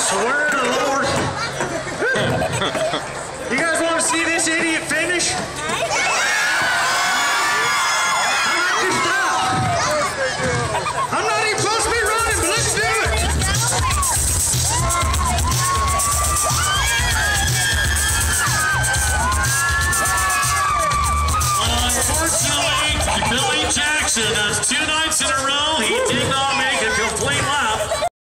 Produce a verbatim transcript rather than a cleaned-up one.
swear to the Lord. You guys want to see this idiot finish? I'm not even supposed to be running, but let's do it! Unfortunately, Billy Jackson, that's two nights in a row, he did not make